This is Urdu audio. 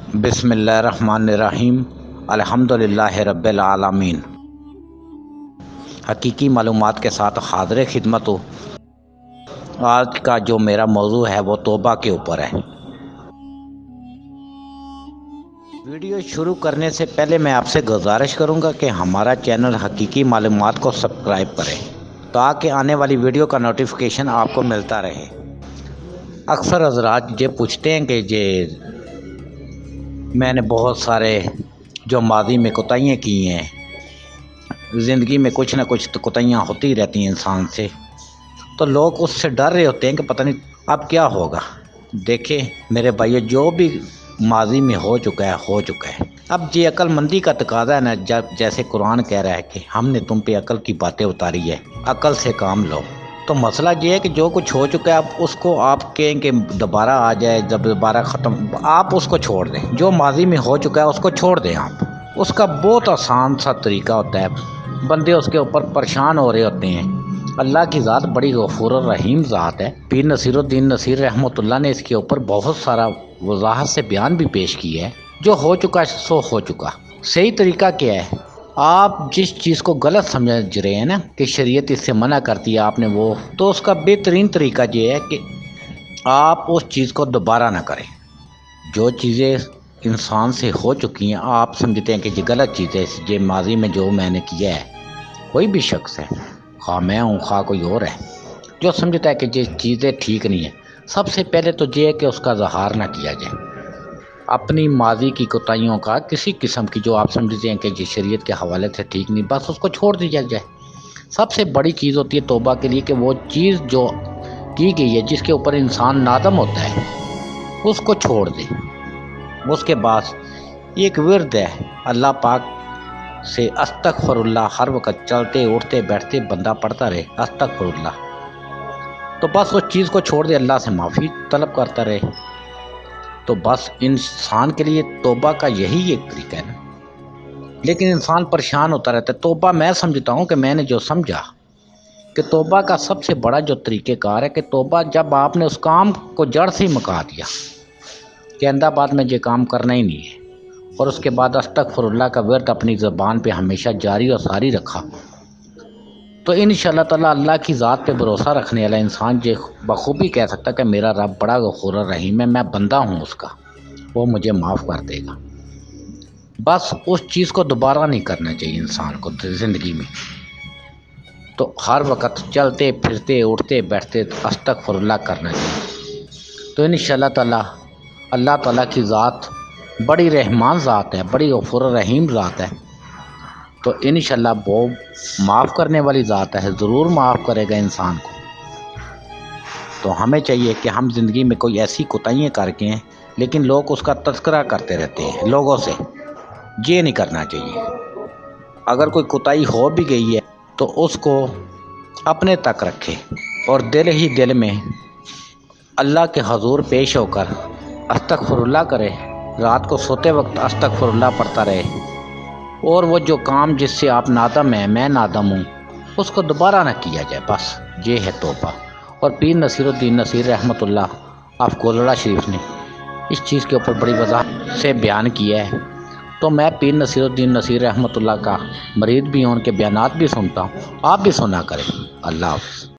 بسم اللہ الرحمن الرحیم الحمدللہ رب العالمین۔ حقیقی معلومات کے ساتھ حاضر خدمت ہو۔ آج کا جو میرا موضوع ہے وہ توبہ کے اوپر ہے۔ ویڈیو شروع کرنے سے پہلے میں آپ سے گزارش کروں گا کہ ہمارا چینل حقیقی معلومات کو سبسکرائب کریں تاکہ آنے والی ویڈیو کا نوٹیفیکیشن آپ کو ملتا رہے۔ اکثر حضرات یہ پوچھتے ہیں کہ میں نے بہت سارے جو ماضی میں کوتاہیاں کی ہیں، زندگی میں کچھ نہ کچھ تو کوتاہیاں ہوتی رہتی ہیں انسان سے، تو لوگ اس سے ڈر رہے ہوتے ہیں کہ پتہ نہیں اب کیا ہوگا۔ دیکھیں میرے بھائیو، جو بھی ماضی میں ہو چکا ہے ہو چکا ہے۔ اب یہ عقل مندی کا تقاضا ہے نا، جیسے قرآن کہہ رہا ہے کہ ہم نے تم پہ عقل کی باتیں اتاری ہے، عقل سے کام لو۔ تو مسئلہ یہ ہے کہ جو کچھ ہو چکا ہے اب اس کو آپ کہیں کہ دوبارہ آ جائے، جب دوبارہ ختم، آپ اس کو چھوڑ دیں۔ جو ماضی میں ہو چکا ہے اس کو چھوڑ دیں آپ۔ اس کا بہت آسان سا طریقہ ہوتا ہے۔ بندے اس کے اوپر پریشان ہو رہے ہوتے ہیں۔ اللہ کی ذات بڑی غفور الرحیم ذات ہے۔ پیر نصیر الدین نصیر رحمۃ اللہ نے اس کے اوپر بہت سارا وضاحت سے بیان بھی پیش کیا ہے۔ جو ہو چکا سو ہو چکا۔ صحیح طریقہ کیا ہے؟ آپ جس چیز کو غلط سمجھ رہے ہیں نا کہ شریعت اس سے منع کرتی ہے آپ نے وہ، تو اس کا بہترین طریقہ یہ ہے کہ آپ اس چیز کو دوبارہ نہ کریں۔ جو چیزیں انسان سے ہو چکی ہیں، آپ سمجھتے ہیں کہ یہ غلط چیز ہے، یہ ماضی میں جو میں نے کیا ہے، کوئی بھی شخص ہے، خواہ میں ہوں خواہ کوئی اور ہے، جو سمجھتا ہے کہ یہ چیزیں ٹھیک نہیں ہیں، سب سے پہلے تو یہ ہے کہ اس کا اظہار نہ کیا جائے۔ اپنی ماضی کی کوتاہیوں کا کسی قسم کی جو آپ سمجھتے ہیں کہ یہ شریعت کے حوالے سے ٹھیک نہیں، بس اس کو چھوڑ دیا جائے۔ سب سے بڑی چیز ہوتی ہے توبہ کے لیے کہ وہ چیز جو کی گئی ہے، جس کے اوپر انسان نادم ہوتا ہے، اس کو چھوڑ دے۔ اس کے بعد ایک ورد ہے اللہ پاک سے استغفر اللہ، ہر وقت چلتے اٹھتے بیٹھتے بندہ پڑھتا رہے استغفر اللہ، تو بس اس چیز کو چھوڑ دے، اللہ سے معافی طلب کرتا رہے۔ تو بس انسان کے لیے توبہ کا یہی ایک طریقہ ہے نا۔ لیکن انسان پریشان ہوتا رہتا ہے۔ توبہ میں سمجھتا ہوں کہ میں نے جو سمجھا کہ توبہ کا سب سے بڑا جو طریقہ کار ہے کہ توبہ جب آپ نے اس کام کو جڑ سے ہی مکا دیا کہ آئندہ بعد میں یہ کام کرنا ہی نہیں ہے، اور اس کے بعد استغفر اللہ کا ورد اپنی زبان پہ ہمیشہ جاری اور ساری رکھا، تو انشاءاللہ تعالیٰ اللہ کی ذات پہ بھروسہ رکھنے والا انسان یہ بخوبی کہہ سکتا کہ میرا رب بڑا غفور الرحیم ہے، میں بندہ ہوں اس کا، وہ مجھے معاف کر دے گا۔ بس اس چیز کو دوبارہ نہیں کرنا چاہیے انسان کو زندگی میں۔ تو ہر وقت چلتے پھرتے اٹھتے بیٹھتے استغفر اللہ کرنا چاہیے۔ تو انشاءاللہ تعالیٰ اللہ تعالیٰ کی ذات بڑی رحمان ذات ہے، بڑی غفور الرحیم ذات ہے، تو انشاءاللہ وہ معاف کرنے والی ذات ہے، ضرور معاف کرے گا انسان کو۔ تو ہمیں چاہیے کہ ہم زندگی میں کوئی ایسی کوتاہیاں کر کے ہیں لیکن لوگ اس کا تذکرہ کرتے رہتے ہیں لوگوں سے، یہ نہیں کرنا چاہیے۔ اگر کوئی کوتاہی ہو بھی گئی ہے تو اس کو اپنے تک رکھے اور دل ہی دل میں اللہ کے حضور پیش ہو کر استغفر اللہ کرے، رات کو سوتے وقت استغفر اللہ پڑھتا رہے، اور وہ جو کام جس سے آپ نادم ہیں، میں نادم ہوں، اس کو دوبارہ نہ کیا جائے۔ بس یہ ہے توبہ۔ اور پیر نصیر الدین نصیر رحمۃ اللہ آف گولڑا شریف نے اس چیز کے اوپر بڑی وضاحت سے بیان کیا ہے۔ تو میں پیر نصیر الدین نصیر رحمۃ اللہ کا مرید بھی ہوں، ان کے بیانات بھی سنتا ہوں، آپ بھی سنا کریں۔ اللہ حافظ۔